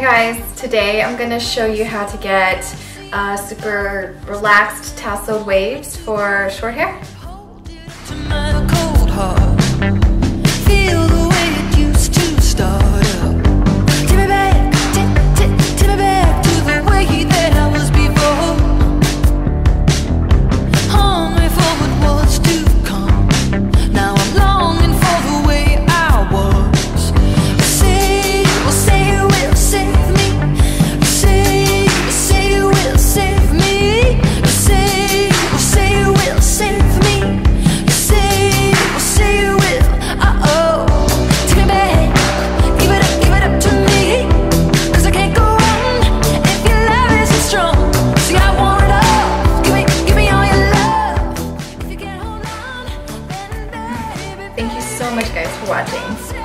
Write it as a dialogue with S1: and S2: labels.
S1: guys, today I'm gonna show you how to get super relaxed tasseled waves for short hair. Thank you so much guys for watching.